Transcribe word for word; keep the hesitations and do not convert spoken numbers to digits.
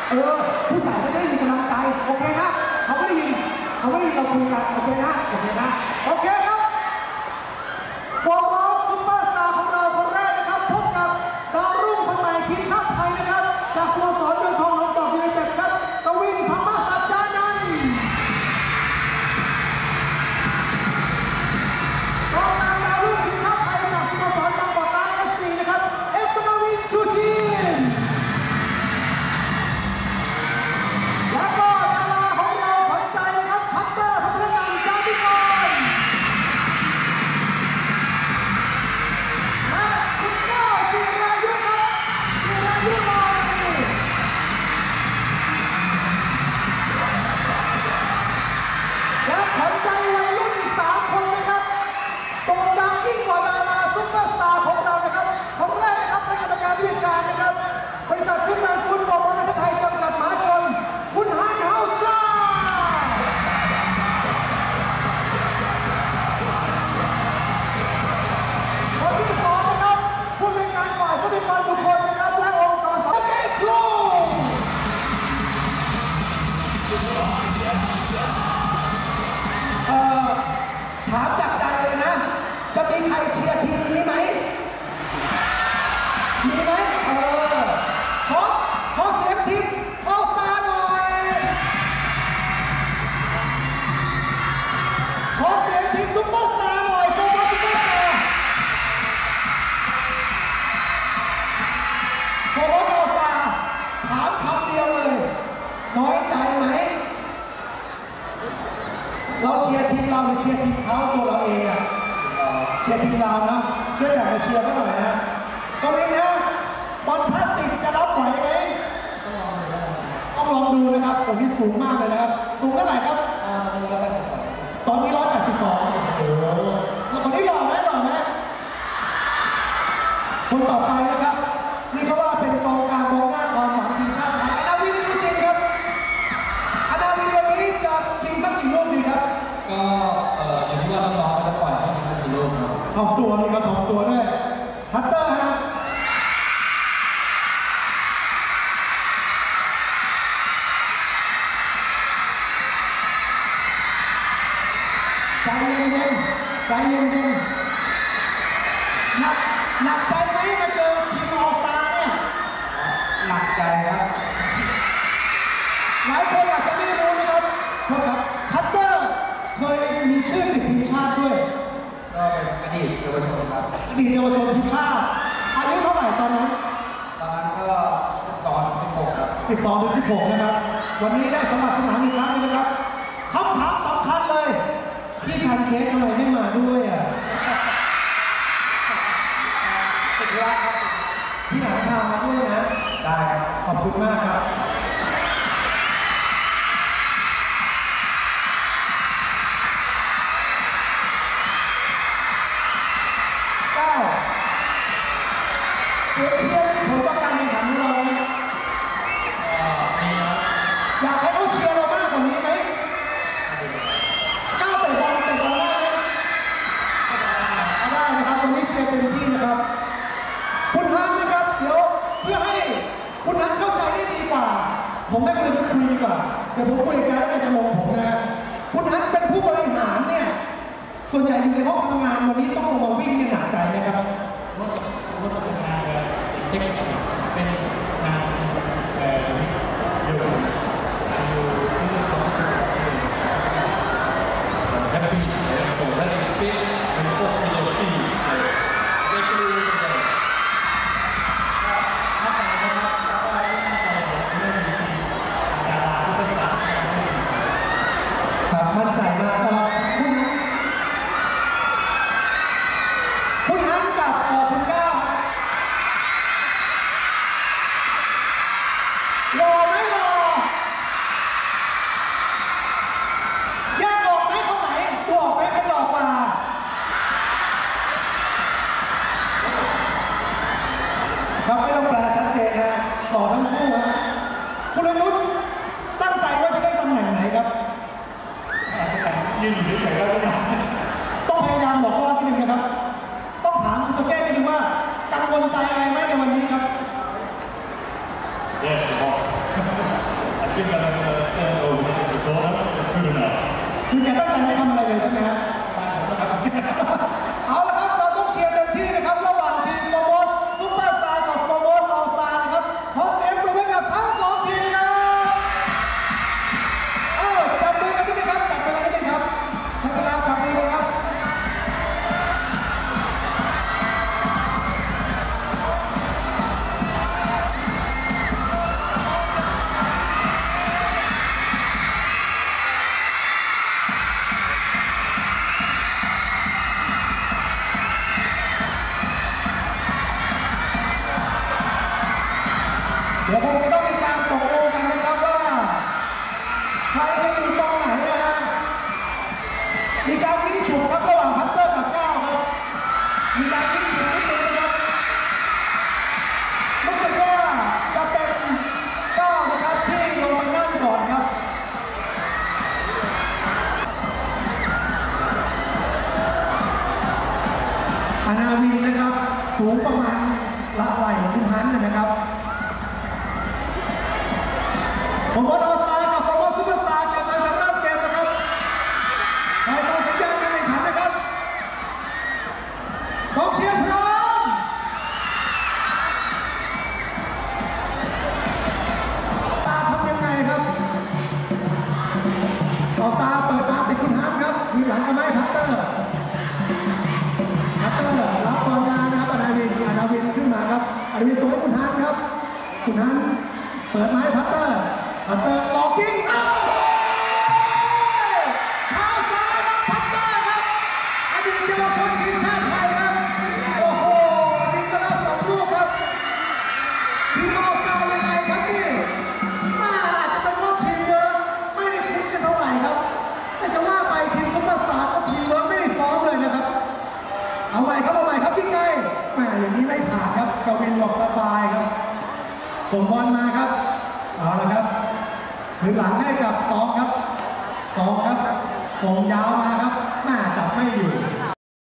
เออผู้ใหญ่ก็จะได้มีกำลังใจโอเคนะเขาไม่ได้ยินเขาไม่ได้ยินเราคุยกันโอเคนะโอเคนะโอเคครับโปรโมทซุปเปอร์สตาร์ของเราคนแรกนะครับพบกับดาวรุ่งคนใหม่ทีมชาติไทยนะครับจากสโมสรเมืองทองหลวงดอกยูไนเต็ดครับกวินธรรมสัจจานันท์กองหน้าดาวรุ่งทีมชาติไทยจากสโมสรบางกอกกลาง เอฟ ซี นะครับเอ็มกวินชูชีนแล้วก็ดาราของเราขวัญใจนะครับพัตเตอร์พัฒนาการจามิกรและคุณก้าวจิรายุครับจิรายุลอยและขวัญใจวัยรุ่นอีกสามคนนะครับโด่งดังยิ่งกว่าดาราซุปเปอร์สตาร์ของเรานะครับคนแรกนะครับท่านกรรมการผู้จัดการนะครับบริษัทคริสตัลฟุตบอลประเทศไทยจำกัดมหาชนคุณฮันเฮาส์ตราคนที่สองนะครับผู้บริการฝ่ายทรัพยากรบุคคลนะครับและองค์กรสำนักครูเอ่อถามจากใจเลยนะจะมีใครเชียร์ทีมนี้ไหมมีไหมเออขอขอเสียงทีมออลสตาร์หน่อยขอเสียงทีมซุปเปอร์สตาร์หน่อยโฟกัสซุปเปอร์สตาร์โฟกัสออลสตาร์ถามคำเดียวเลยน้อยใจไหมเราเชียร์ทีมเราหรือเชียร์ทีมเขาตัวเราเองอะเชียร์ทีมเรานะช่วยแบ่งมาเชียร์เขาหน่อยนะกวินนะบอลพลาสติกจะรับไหวไหมต้องลองดูนะครับโอ้นี่สูงมากเลยนะครับสูงเท่าไหร่ครับตอนนี้ร้อยแปดสิบสองโอ้โหแล้วคนนี้หล่อไหมหล่อไหมคนต่อไปนะครับนี่เขาว่าเป็นกองกลางกองหน้าความหวังทีมชาติไทยอนาวินชูจินครับอนาวินวันนี้จะยิงสักกี่ลูกดีครับก็เอ่ออย่างที่ว่าน้องๆก็จะปล่อยให้ยิงสักกี่ลูกครับถ่อมตัวมีมาถ่อมตัวด้วยพัตเตอร์ฮะใจเย็นๆใจเย็นๆหนักหนักใจไหมมาเจอทีมออลสตาร์เนี่ยหนักใจครับหลายคนอาจจะไม่รู้นะครับเพราะครับพัตเตอร์เคยมีชื่อติดทีมชาติด้วยก็เป็นอดีตเยาวชนครับอดีตเยาวชนทีมชาติอายุเท่าไหร่ตอนนั้นตอนนั้นก็สิบสองถึงสิบหกครับสิบสองถึงสิบหกนะครับวันนี้ได้สมัครสนามอีกครั้งนึงนะครับคำถามสำคัญเลยพี่แพนเค้กทำไมไม่มาด้วยอ่ะติดธุระครับพี่หนังพามาด้วยนะได้ครับขอบคุณมากครับเก้าเสียงเชียร์มีผลต่อการแข่งขันของเราไหมมีครับอยากให้เขาเชียร์เรามากกว่านี้ไหมก้าวเตะบอลเตะบอลได้ไหมได้นะครับวันนี้เชียร์เต็มที่นะครับคุณฮันนะครับเดี๋ยวเพื่อให้คุณฮันเข้าใจได้ดีกว่าผมไม่ควรจะคุยดีกว่าเดี๋ยวผมคุยกันแล้วก็จะมองผมนะคุณฮันเป็นผู้บริหารเนี่ยส่วนใหญ่อยู่ในห้องทำงานวันนี้ต้องลงมาวิ่งเนี่ยหนักใจนะครับ Most of most of the time uh, executive spending time uh, with you and you feel comfortable happy and so very fit and open your teams regularly today มั่นใจนะครับแล้วก็มั่นใจเรื่องนี้ดาราซุปเปอร์สตาร์ครับมั่นใจมากครับคุณคุณฮันกับเอ่อคุณก้าวหล่อไหมหล่อแยกออกไหมคนไหนดูออกไหมใครหล่อกว่าครับไม่ต้องแปลชัดเจนนะหล่อทั้งคู่ฮะคุณรยุทธ์ตั้งใจว่าจะได้ตำแหน่งไหนครับยืนอยู่เฉยๆได้ไหมครับต้องพยายามบอกล่อนิดนึงนะครับต้องถามคุณสเก้นิดนึงว่ากังวลใจอะไรไหมในวันนี้ครับ Yes, of course. think that I'm gonna stand over the corner. It's good enough. คือแกตั้งใจไม่ทำอะไรเลยใช่ไหมฮะบ้านผมนะครับเอาละครับเราต้องเชียร์เต็มที่นะครับระหว่างทีมโฟร์โมสซุปเปอร์สตาร์กับโฟร์โมสออลสตาร์นะครับขอเสียงปรบมือกับทั้งสองทีมนะเอ้าจับมือกันนิดนึงครับจับมือกันนิดนึงครับท่านประธานจับมือกันครับเดี๋ยวคงจะต้องมีการตกลงกันนะครับว่าใครจะอยู่ตรงไหนนะฮะมีการยิงฉุบครับระหว่างพัตเตอร์กับก้าวครับมีการยิงฉุบนิดนึงนะครับรู้สึกว่าจะเป็นก้าวนะครับที่ลงไปนั่งก่อนครับอาณาวินนะครับสูงประมาณละไหล่คุณฮันนะครับโฟร์โมสออลสตาร์กับโฟร์โมสซุปเปอร์สตาร์กำลังจะเริ่มเกมนะครับคอยฟังสัญญาณการแข่งขันนะครับกองเชียร์พร้อมตาทำยังไงครับออลสตาร์เปิดมาติดคุณฮันครับคืนหลังก็ไม่พัตเตอร์พัตเตอร์รับบอลมานะครับอาณาวินอาณาวินขึ้นมาครับอาณาวินสวยคุณฮันครับคุณฮันเปิดมาให้พัตเตอร์พัตเตอร์หลอกยิงเอ้าเท้าซ้ายครับพัตเตอร์ครับอดีตเยาวชนทีมชาติไทยครับโอ้โหยิงไปแล้วสองลูกครับทีมออลสตาร์ยังไงครับนี่น่าจะเป็นว่าทีมเวิร์กไม่ได้คุ้นกันเท่าไหร่ครับแต่จะว่าไปทีมซุปเปอร์สตาร์ก็ทีมเวิร์กไม่ได้ซ้อมเลยนะครับเอาใหม่ครับเอาใหม่ครับยิงไกลแหมอย่างนี้ไม่ผ่านครับกวินบอกสบายครับส่งบอลมาครับเอาละครับคืนหลังให้กับตองครับตองครับส่งยาวมาครับ